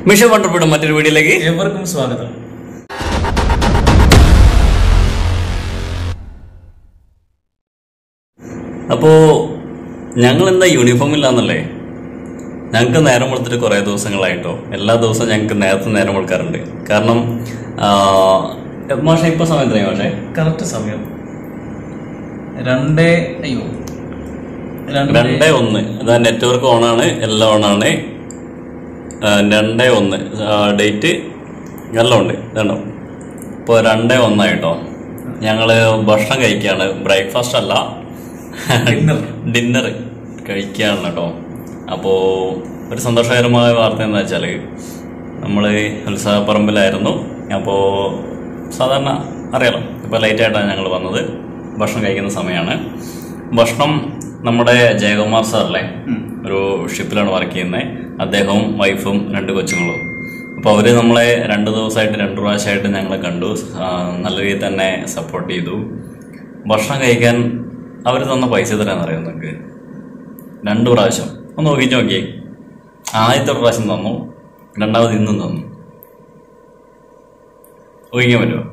Mission വണ്ടർഫുഡ് മറ്റൊരു വീഡിയോയിലേക്ക് ഏവർക്കും സ്വാഗതം. അപ്പോൾ ഞങ്ങൾ എന്താ യൂണിഫോം ഇല്ലാന്നല്ലേ? ഞങ്ങൾക്ക് നേരം കൊടുത്തിട്ട് കുറേ ദിവസങ്ങളായിട്ടോ. എല്ലാ ദിവസവും ഞങ്ങൾക്ക് നേരം കൊടുക്കാറുണ്ട്. കാരണം മാഷെ ഇപ്പോൾ സമയം എത്രയാണ് മാഷെ? കറക്റ്റ് സമയം 2:01. അതാ നെറ്റ്വർക്ക് ഓണാണ്, എല്ലാം ഓണാണ്. 2:01 ഡേറ്റ് എല്ലാം ഉണ്ട്. ഇതാണോ? ഇപ്പോൾ 2:01 ഞങ്ങള് ഭക്ഷണം കഴിക്കുകയാണ്. ബ്രേക്ക്ഫാസ്റ്റ് അല്ല, ഡിന്നർ കഴിക്കുകയാണ് കേട്ടോ. അപ്പോൾ ഒരു സന്തോഷകരമായ വാർത്ത എന്താ വെച്ചാൽ നമ്മൾ ഉത്സവപ്പറമ്പിലായിരുന്നു. അപ്പോൾ സാധാരണ അറിയാലോ, ഇപ്പോൾ ലൈറ്റായിട്ടാണ് ഞങ്ങൾ വന്നത്. ഭക്ഷണം കഴിക്കുന്ന സമയമാണ്. ഭക്ഷണം നമ്മുടെ ജയകുമാർ സാറല്ലേ, ഒരു ഷിപ്പിലാണ് വർക്ക് ചെയ്യുന്നത്. അദ്ദേഹവും വൈഫും 2 കൊച്ചുങ്ങളും. അപ്പോൾ അവർ നമ്മളെ 2 ദിവസമായിട്ട് 2 പ്രാവശ്യമായിട്ട് ഞങ്ങളെ കണ്ടു. നല്ല രീതിയിൽ തന്നെ സപ്പോർട്ട് ചെയ്തു. ഭക്ഷണം കഴിക്കാൻ അവർ തന്ന പൈസ തരാന്ന് അറിയാം നിങ്ങൾക്ക്. 2 പ്രാവശ്യം ഒന്ന് നോക്കിയേ. ആദ്യത്തെ പ്രാവശ്യം തന്നു, രണ്ടാമത് ഇന്നും തന്നു. ഊഹിക്കാൻ പറ്റുമോ?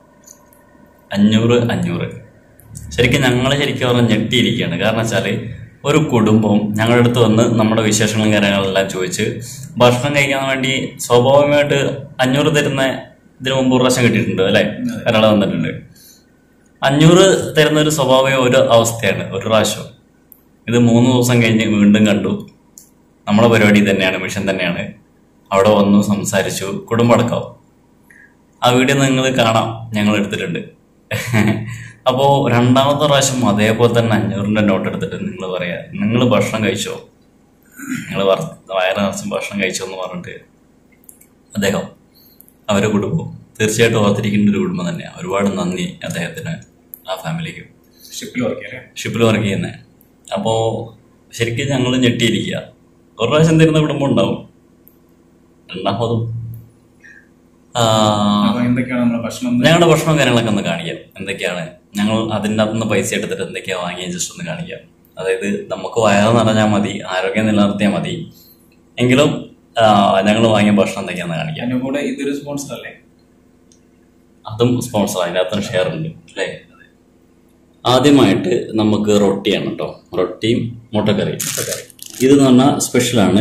500. ശരിക്കും ഞങ്ങൾ പറഞ്ഞാൽ ഞെട്ടിയിരിക്കുകയാണ്. കാരണം വെച്ചാൽ ഒരു കുടുംബം ഞങ്ങളുടെ അടുത്ത് വന്ന് നമ്മുടെ വിശേഷങ്ങളും കാര്യങ്ങളെല്ലാം ചോദിച്ച് ഭക്ഷണം കഴിക്കാൻ വേണ്ടി സ്വാഭാവികമായിട്ട് 500 തരുന്ന ഇതിന് മുമ്പ് പ്രാവശ്യം കിട്ടിയിട്ടുണ്ട് അല്ലേ? ഒരാളെ വന്നിട്ടുണ്ട്. 500 തരുന്ന ഒരു സ്വാഭാവിക ഒരു അവസ്ഥയാണ് ഒരു പ്രാവശ്യം. ഇത് 3 ദിവസം കഴിഞ്ഞ് വീണ്ടും കണ്ടു. നമ്മുടെ പരിപാടി തന്നെയാണ്, മിഷൻ തന്നെയാണ്. അവിടെ വന്നു, സംസാരിച്ചു, കുടുംബടക്കം. ആ വീഡിയോ നിങ്ങൾ കാണാം, ഞങ്ങൾ എടുത്തിട്ടുണ്ട്. അപ്പോൾ രണ്ടാമത്തെ പ്രാവശ്യം അതേപോലെ തന്നെ 500ന്റെ നോട്ട് എടുത്തിട്ട് നിങ്ങൾ പറയാ, നിങ്ങൾ ഭക്ഷണം കഴിച്ചോ, നിങ്ങൾ വയറ് നിറച്ചും ഭക്ഷണം കഴിച്ചോ എന്ന് പറഞ്ഞിട്ട് അദ്ദേഹം അവരുടെ കുടുംബം തീർച്ചയായിട്ടും ഓർത്തിരിക്കേണ്ട ഒരു കുടുംബം തന്നെയാണ്. ഒരുപാട് നന്ദി അദ്ദേഹത്തിന്, ആ ഫാമിലിക്കും. ഷിപ്പിൽ വർക്ക് ചെയ്യുന്നത്. അപ്പോൾ ശരിക്കും ഞങ്ങൾ ഞെട്ടിയിരിക്കുക. ഒരു പ്രാവശ്യം തരുന്ന കുടുംബം ഉണ്ടാവും, രണ്ടാമതും. ഞങ്ങളുടെ ഭക്ഷണം കാര്യങ്ങളൊക്കെ ഒന്ന് കാണിക്കാം. എന്തൊക്കെയാണ് ഞങ്ങൾ അതിൻ്റെ അകത്തുനിന്ന് പൈസ എടുത്തിട്ട് എന്തൊക്കെയാണ് വാങ്ങിയ ജസ്റ്റ് ഒന്ന് കാണിക്കാം. അതായത് നമുക്ക് വയറ് നിറഞ്ഞാൽ മതി, ആരോഗ്യം നിലനിർത്തിയാൽ മതി. എങ്കിലും ഞങ്ങൾ വാങ്ങിയ ഭക്ഷണം എന്തൊക്കെയാണെന്ന് കാണിക്കാം. ഇതൊരു സ്പോൺസർ അല്ലേ? അതും സ്പോൺസർ, അതിൻ്റെ അകത്തും ഷെയർ ഉണ്ട് അല്ലേ? ആദ്യമായിട്ട് നമുക്ക് റൊട്ടിയാണ് കേട്ടോ. റൊട്ടിയും മുട്ടക്കറി. ഇതെന്ന് പറഞ്ഞാൽ സ്പെഷ്യലാണ്.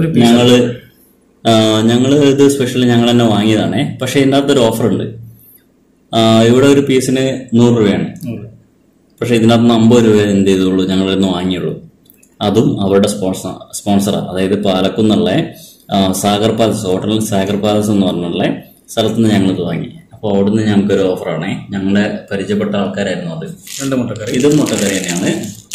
ഞങ്ങൾ ഇത് സ്പെഷ്യൽ ഞങ്ങൾ തന്നെ വാങ്ങിയതാണ്. പക്ഷെ ഇതിൻ്റെ അകത്തൊരു ഓഫർ ഉണ്ട്. ഇവിടെ ഒരു പീസിന് 100 രൂപയാണ്. പക്ഷെ ഇതിനകത്ത് 50 രൂപ എന്ത് ചെയ്തുള്ളൂ, ഞങ്ങളിന്ന് വാങ്ങിയുള്ളൂ. അതും അവരുടെ സ്പോൺസറാണ്. അതായത് പാലക്കുന്നുള്ള സാഗർ പാലസ്, ഹോട്ടലിൽ സാഗർ പാലസ് എന്ന് പറഞ്ഞുള്ള സ്ഥലത്ത് നിന്ന് ഞങ്ങളിത് വാങ്ങി. അപ്പോൾ അവിടുന്ന് ഞങ്ങൾക്കൊരു ഓഫറാണ്. ഞങ്ങളെ പരിചയപ്പെട്ട ആൾക്കാരായിരുന്നു അത്. ഇതും മുട്ടക്കറി തന്നെയാണ്.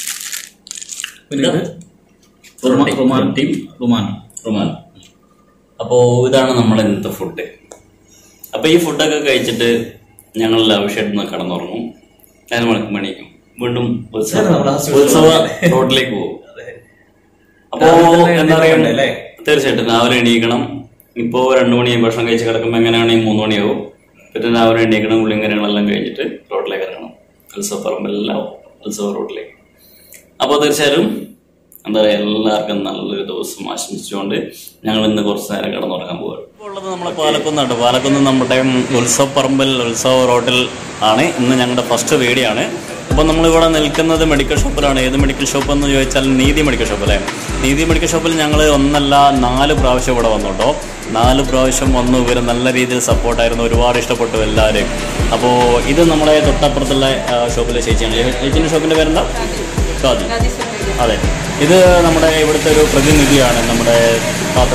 റുമാൻ. അപ്പോൾ ഇതാണ് നമ്മുടെ ഇന്നത്തെ ഫുഡ്. അപ്പോൾ ഈ ഫുഡൊക്കെ കഴിച്ചിട്ട് ഞങ്ങൾ ലാവിഷായിട്ട് കിടന്നുറങ്ങും. 4 മണിക്ക് മണിക്കും വീണ്ടും ഉത്സവ റോഡിലേക്ക് പോകും. അപ്പോൾ എന്താ പറയുക, തീർച്ചയായിട്ടും രാവിലെ എണീക്കണം. ഇപ്പോൾ 2 മണിയായി ഭക്ഷണം കഴിച്ച് കിടക്കുമ്പോൾ എങ്ങനെയാണെങ്കിൽ 3 മണിയാവും. പിന്നെ രാവിലെ എണീക്കണം, ഉള്ളിയും കാര്യങ്ങളെല്ലാം കഴിഞ്ഞിട്ട് റോഡിലേക്ക് ഇറങ്ങണം. ഉത്സവപ്പറമ്പെല്ലാം ഉത്സവ റോഡിലേക്ക്. അപ്പോൾ തീർച്ചയായും എന്താ പറയുക, എല്ലാവർക്കും നല്ലൊരു ദിവസം ആശംസിച്ചുകൊണ്ട് ഞങ്ങൾ ഇന്ന് കുറച്ച് നേരം കിടന്നുറങ്ങാൻ പോവുകയാണ്. ഇപ്പോൾ ഉള്ളത് നമ്മളെ പാലക്കുന്നാണ്. പാലക്കുന്ന് നമ്മുടെ ഉത്സവപ്പറമ്പിൽ ഉത്സവ റോഡിൽ ആണ് ഇന്ന് ഞങ്ങളുടെ ഫസ്റ്റ് വീഡിയോ ആണ്. അപ്പോൾ നമ്മളിവിടെ നിൽക്കുന്നത് മെഡിക്കൽ ഷോപ്പിലാണ്. ഏത് മെഡിക്കൽ ഷോപ്പ് എന്ന് ചോദിച്ചാൽ നീതി മെഡിക്കൽ ഷോപ്പ് അല്ലേ? നീതി മെഡിക്കൽ ഷോപ്പിൽ ഞങ്ങൾ 4 പ്രാവശ്യം ഇവിടെ വന്നു കേട്ടോ. 4 പ്രാവശ്യം വന്നു. ഇവർ നല്ല രീതിയിൽ സപ്പോർട്ടായിരുന്നു, ഒരുപാട് ഇഷ്ടപ്പെട്ടു എല്ലാവരും. അപ്പോൾ ഇത് നമ്മുടെ തൊട്ടപ്പുറത്തുള്ള ഷോപ്പിലെ ചേച്ചിയാണ്. ചേച്ചീൻ്റെ ഷോപ്പിൻ്റെ പേരെന്താ? അതെ, ഇത് നമ്മുടെ ഇവിടുത്തെ ഒരു പ്രതിനിധിയാണ്, നമ്മുടെ താത്ത.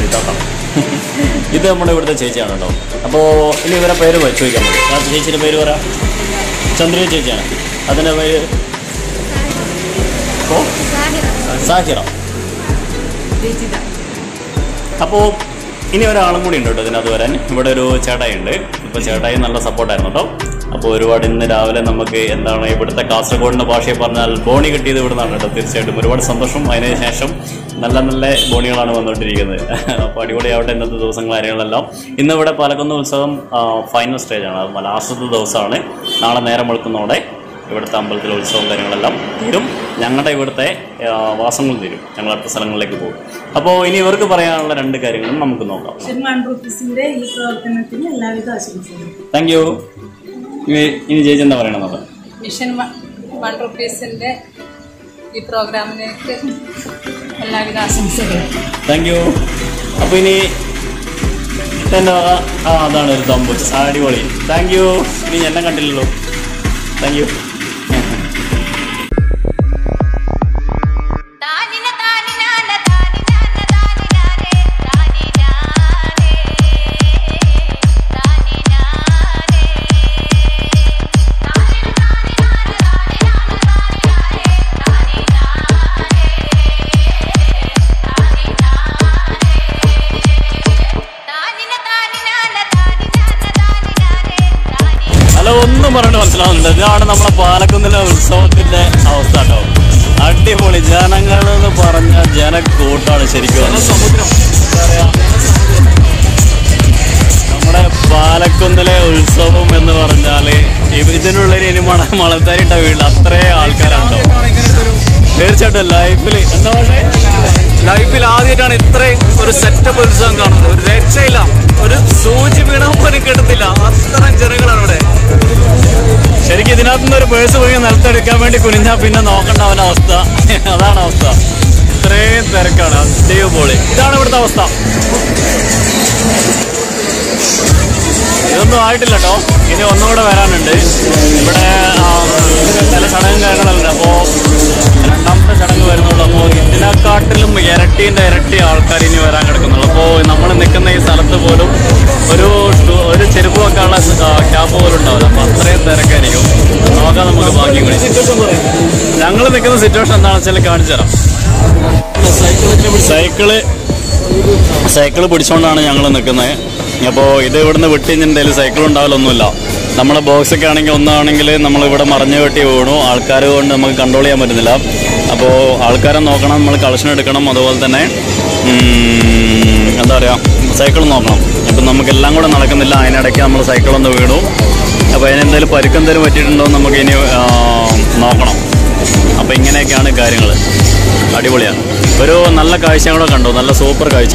ഇത് നമ്മുടെ ഇവിടുത്തെ ചേച്ചിയാണ് കേട്ടോ. അപ്പോൾ ഇനി ഇവരെ പേര് ചോദിക്കാൻ പറ്റും. ആ ചേച്ചിയുടെ പേര് പറയാം, ചന്ദ്ര ചേച്ചിയാണ്. അതിൻ്റെ പേര് സാഹിറ. അപ്പോൾ ഇനി ഒരാളും കൂടി ഉണ്ട് കേട്ടോ ഇതിനകത്ത് വരാൻ. ഇവിടെ ഒരു ചേട്ടായി ഉണ്ട്. ഇപ്പോൾ ചേട്ടായി നല്ല സപ്പോർട്ടായിരുന്നു കേട്ടോ. അപ്പോൾ ഒരുപാട് ഇന്ന് രാവിലെ നമുക്ക് എന്താണ് ഇവിടുത്തെ കാസർഗോഡിൻ്റെ ഭാഷയിൽ പറഞ്ഞാൽ ബോണി കിട്ടിയത് ഇവിടെ നിന്നാണ് കേട്ടോ. തീർച്ചയായിട്ടും ഒരുപാട് സന്തോഷം. അതിന് ശേഷം നല്ല ബോണികളാണ് വന്നുകൊണ്ടിരിക്കുന്നത്. അപ്പോൾ അടിപൊളിയാവട്ടെ ഇന്നത്തെ ദിവസങ്ങൾ കാര്യങ്ങളെല്ലാം. ഇന്നിവിടെ പാലക്കുന്ന് ഉത്സവം ഫൈനൽ സ്റ്റേജാണ്. അത് ലാസ്റ്റത്തെ ദിവസമാണ്. നാളെ നേരം വെളുക്കുന്നതോടെ ഇവിടുത്തെ അമ്പലത്തിലെ ഉത്സവം കാര്യങ്ങളെല്ലാം തീരും. ഞങ്ങളുടെ ഇവിടുത്തെ വാസങ്ങൾ തീരും. ഞങ്ങൾ അടുത്ത സ്ഥലങ്ങളിലേക്ക് പോകും. അപ്പോൾ ഇനി ഇവർക്ക് പറയാനുള്ള 2 കാര്യങ്ങളും നമുക്ക് നോക്കാം. Thank you. ഇനി ചേച്ചി എന്താ പറയണത്? മിഷൻ 1 റുപ്പീസിന്റെ ഈ പ്രോഗ്രാമിലേക്ക് എല്ലാവിധ ആശംസകളും. Thank you. അപ്പോൾ ഇനി അതാണ് ഒരു തമ്പ്. അടിപൊളി. Thank you. ഇനി എന്നെ കണ്ടില്ലല്ലോ. Thank you. ഒന്നും പറഞ്ഞിട്ട് മനസ്സിലാവുന്നുണ്ട്. ഇതാണ് നമ്മളെ പാലക്കുന്നിലെ ഉത്സവത്തിന്റെ അവസ്ഥ കേട്ടോ. അടിപൊളി. ജനങ്ങൾ എന്ന് പറഞ്ഞ ജനക്കൂട്ടാണ് ശരിക്കും. നമ്മുടെ പാലക്കുന്നിലെ ഉത്സവം എന്ന് പറഞ്ഞാല് ഇതിനുള്ളിൽ ഇനി മളത്താരിട്ട വീട്ടിൽ അത്രേ ആൾക്കാരുണ്ടോ. തീർച്ചയായിട്ടും ലൈഫിൽ ആദ്യമായിട്ടാണ് ഇത്രയും ഒരു സെറ്റപ്പ് ഉത്സവം കാണുന്നത്. ഒരു രക്ഷയില്ല. ഒരു സൂചി വീണ പോലും കിട്ടത്തില്ല. അത്രയും ജനങ്ങളാണ് ഇവിടെ. ശരിക്കും ഇതിനകത്തുനിന്ന് ഒരു പേഴ്സ് പോയി നിലത്തെടുക്കാൻ വേണ്ടി കുനിഞ്ഞാൽ പിന്നെ നോക്കണ്ട അവസ്ഥ. അതാണ് അവസ്ഥ. ഇത്രയും തിരക്കാണ്. അടിപൊളി. ഇതാണ് ഇവിടുത്തെ അവസ്ഥ. ഇതൊന്നും ആയിട്ടില്ല കേട്ടോ. ഇനി ഒന്നുകൂടെ വരാനുണ്ട്. ഇവിടെ ചില ചടങ്ങും കാര്യങ്ങളുണ്ട്. അപ്പോൾ 2ാമത്തെ ചടങ്ങ് വരുന്നുള്ളൂ. അപ്പോൾ ഇതിനെക്കാട്ടിലും ഇരട്ടി ആൾക്കാർ ഇനി വരാൻ കിടക്കുന്നുള്ളൂ. അപ്പോൾ നമ്മൾ നിൽക്കുന്ന ഈ സ്ഥലത്ത് പോലും ഒരു ചെരുപ്പ് വെക്കാനുള്ള ക്യാപ്പ് പോലും ഉണ്ടാവില്ല. അപ്പോൾ അത്രയും തിരക്കായിരിക്കും. നോക്കാം നമുക്ക് ഭാഗ്യം കൂടി. ഞങ്ങൾ നിൽക്കുന്ന സിറ്റുവേഷൻ എന്താണെന്ന് വെച്ചാൽ കാണിച്ചു തരാം. സൈക്കിള് പിടിച്ചുകൊണ്ടാണ് ഞങ്ങൾ നിൽക്കുന്നത്. അപ്പോൾ ഇത് ഇവിടുന്ന് വിട്ടിഞ്ഞെന്തായാലും സൈക്കിൾ ഉണ്ടാവില്ലൊന്നുമില്ല. നമ്മുടെ ബോക്സൊക്കെ ആണെങ്കിൽ ഒന്നാണെങ്കിൽ നമ്മളിവിടെ മറിഞ്ഞു വെട്ടി വീണു. ആൾക്കാർ കൊണ്ട് നമുക്ക് കൺട്രോൾ ചെയ്യാൻ പറ്റുന്നില്ല. അപ്പോൾ ആൾക്കാരെ നോക്കണം, നമ്മൾ കളക്ഷൻ എടുക്കണം. അതുപോലെ തന്നെ എന്താ പറയുക, സൈക്കിൾ നോക്കണം. അപ്പം നമുക്കെല്ലാം കൂടെ നടക്കുന്നില്ല. അതിനിടയ്ക്ക് നമ്മൾ സൈക്കിളൊന്ന് വീണു. അപ്പോൾ അതിനെന്തെങ്കിലും പരുക്കെന്തെങ്കിലും പറ്റിയിട്ടുണ്ടോ എന്ന് നമുക്ക് ഇനി നോക്കണം. അപ്പോൾ ഇങ്ങനെയൊക്കെയാണ് കാര്യങ്ങൾ. അടിപൊളിയാണ്. ഒരു നല്ല കാഴ്ച കൂടെ കണ്ടു. നല്ല സൂപ്പർ കാഴ്ച.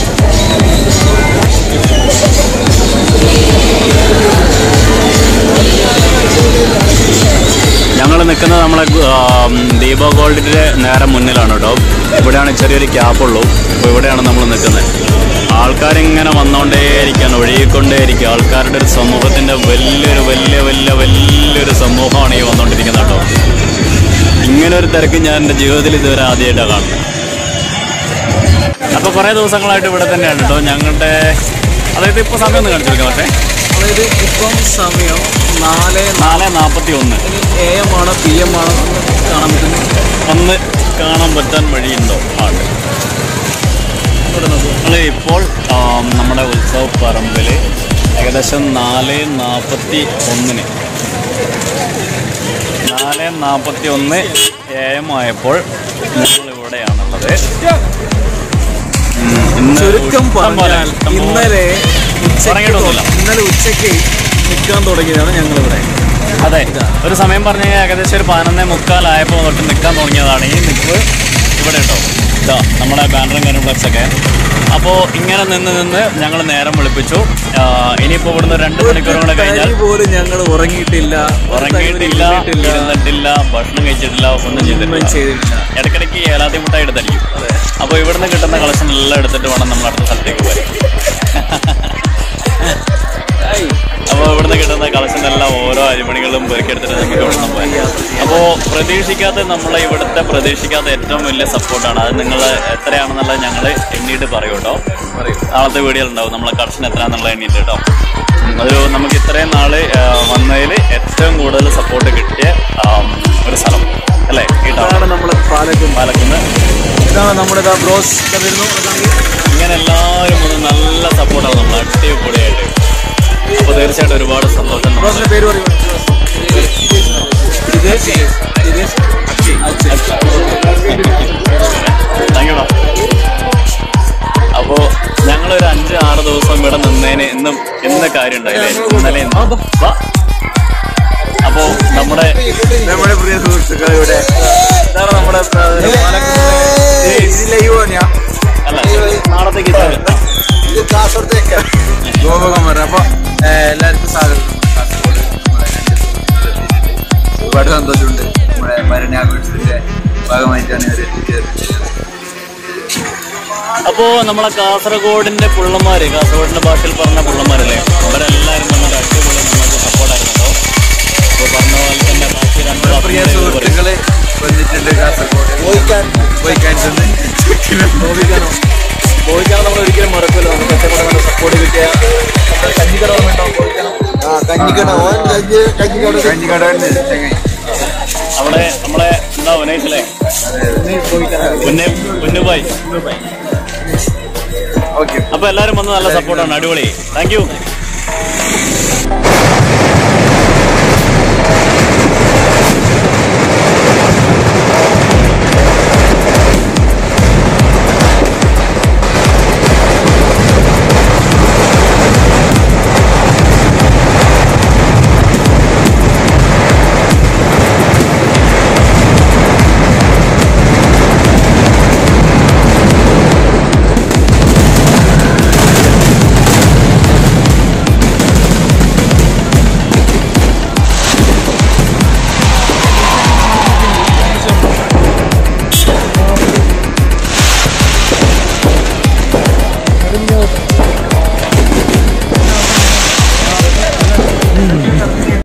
ഞങ്ങൾ നിൽക്കുന്നത് നമ്മളെ ദീപ ഗോൾഡിൻ്റെ നേരെ മുന്നിലാണ് കേട്ടോ. ഇവിടെയാണ് ചെറിയൊരു ക്യാപ്പുള്ളൂ. അപ്പോൾ ഇവിടെയാണ് നമ്മൾ നിൽക്കുന്നത്. ആൾക്കാരിങ്ങനെ വന്നുകൊണ്ടേയിരിക്കുകയാണ്, ഒഴുകിക്കൊണ്ടേയിരിക്കുക. ആൾക്കാരുടെ ഒരു സമൂഹത്തിൻ്റെ വലിയൊരു സമൂഹമാണ് ഈ വന്നുകൊണ്ടിരിക്കുന്നത് കേട്ടോ. ഇങ്ങനെ ഒരു തിരക്ക് ഞാൻ എൻ്റെ ജീവിതത്തിൽ ഇതുവരെ ആദ്യമായിട്ടാണ് കാണുന്നത്. അപ്പോൾ കുറേ ദിവസങ്ങളായിട്ട് ഇവിടെ തന്നെയാണ് കേട്ടോ ഞങ്ങളുടെ. അതായത് ഇപ്പോൾ സമയം ഒന്ന് കാണിച്ചെടുക്കാം. പക്ഷേ അതായത് ഇപ്പം സമയം 4:41. AM ആണോ PM ആണോ കാണാൻ പറ്റുന്നത്? കാണാൻ പറ്റാൻ വഴിയുണ്ടോ? ആണ്. നമ്മൾ ഇപ്പോൾ നമ്മുടെ ഉത്സവ പറമ്പിൽ ഏകദേശം 4:41 AM ആയപ്പോൾ ഞങ്ങളിവിടെയാണുള്ളത്. ചുരുക്കം പറഞ്ഞാൽ ഇന്നലെ ഉച്ചയ്ക്ക് നിൽക്കാൻ തുടങ്ങിയതാണ് ഞങ്ങളിവിടെ. അതെ, ഒരു സമയം പറഞ്ഞു കഴിഞ്ഞാൽ ഏകദേശം ഒരു 11:45 ആയപ്പോൾ തൊട്ട് നിൽക്കാൻ തുടങ്ങിയതാണ് ഈ നിൽപ്പ് ഇവിടെ കേട്ടോ. ഇതാ നമ്മുടെ ബാനറും കാര്യം. അപ്പോൾ ഇങ്ങനെ നിന്ന് ഞങ്ങൾ നേരം വെളുപ്പിച്ചു. ഇനിയിപ്പോൾ ഇവിടുന്ന് 2 മണിക്കൂർ കൂടെ കഴിഞ്ഞാൽ പോലും ഞങ്ങൾ ഉറങ്ങിയിട്ടില്ല, ഇരുന്നിട്ടില്ല, ഭക്ഷണം കഴിച്ചിട്ടില്ല, ഒന്നും ചെയ്തിട്ടില്ല. ഇടയ്ക്കിടയ്ക്ക് ഏലാതി മുട്ടായി എടുത്തായിരിക്കും. അപ്പോൾ ഇവിടുന്ന് കിട്ടുന്ന കളക്ഷൻ എല്ലാം എടുത്തിട്ട് വേണം നമ്മൾ അടുത്ത സ്ഥലത്തേക്ക് പോയി. അപ്പോൾ ഇവിടുന്ന് കിട്ടുന്ന കളക്ഷൻ എല്ലാം ഓരോ അരിമണികളും പെറുക്കിയെടുത്തിട്ട് നമുക്ക് ഇവിടുന്ന് പോയി. അപ്പോൾ നമ്മളെ ഇവിടുത്തെ പ്രതീക്ഷിക്കാത്ത ഏറ്റവും വലിയ സപ്പോർട്ടാണ്. അത് നിങ്ങൾ എത്രയാണെന്നുള്ളത് ഞങ്ങൾ എണ്ണീട്ട് പറയും കേട്ടോ. നാളത്തെ വീഡിയോ ഉണ്ടാവും നമ്മളെ കളക്ഷൻ എത്രയാണെന്നുള്ളത് എണ്ണീട്ട് കേട്ടോ. നമുക്ക് ഇത്രയും നാൾ വന്നതിൽ ഏറ്റവും കൂടുതൽ സപ്പോർട്ട് കിട്ടിയ ഒരു സ്ഥലം അല്ലേ? ഇതാണ് നമ്മുടെ പാലക്കുന്ന്. ഇതാണ് നമ്മുടെ ബ്രോസ് വരുന്നു. ഇങ്ങനെ എല്ലാവരും ഒന്ന് നല്ല സപ്പോർട്ടാണ് നമ്മൾ അടിപൊളിയായിട്ട്. അപ്പോൾ തീർച്ചയായിട്ടും ഒരുപാട് സന്തോഷം. പേര് പറയും. Thank you. അപ്പോൾ ഞങ്ങളൊരു 5-6 ദിവസം ഇവിടെ നിന്നതിന് ഇന്ന് കാര്യം ഉണ്ടായില്ലേ? ഇന്നലെ. അപ്പോൾ നമ്മുടെ നമ്മുടെ പ്രിയ സുഹൃത്തുക്കൾ ഇവിടെ നമ്മുടെ ഗോപകുമാർ. അപ്പൊ എല്ലാവർക്കും സ്വാഗതം. ഒരുപാട് സന്തോഷമുണ്ട്. നമ്മുടെ ഭരണി ആഘോഷത്തിന്റെ ഭാഗമായിട്ടാണ് ഇവർ എത്തിച്ചേർന്നത്. അപ്പോ നമ്മളെ കാസർഗോഡിന്റെ പുള്ളന്മാര്, കാസർഗോഡിന്റെ ഭാഷയിൽ പറഞ്ഞ പുള്ളന്മാരല്ലേ, അവരെല്ലാരും വന്നിട്ട് അടിപൊളി നമുക്ക് സപ്പോർട്ടായിരുന്നല്ലോ. അപ്പൊ പറഞ്ഞ പോലെ തന്നെ ബാക്കി പ്രിയ സുഹൃത്തുക്കള് വന്നിട്ടുണ്ട് കാസർഗോഡ്. പോയിക്കാണ് നമ്മൾ ഒരിക്കലും മറക്കില്ല. നമുക്ക് ഒറ്റപ്പെടെ നല്ല സപ്പോർട്ട് കിട്ടിയ കഞ്ഞിക്കട അവിടെ നമ്മളെ എന്താ ഉനൈസിലെ പൊന്നുബായി. ഓക്കെ, അപ്പൊ എല്ലാരും വന്ന് നല്ല സപ്പോർട്ടാണ്. അടിപൊളി. Thank U.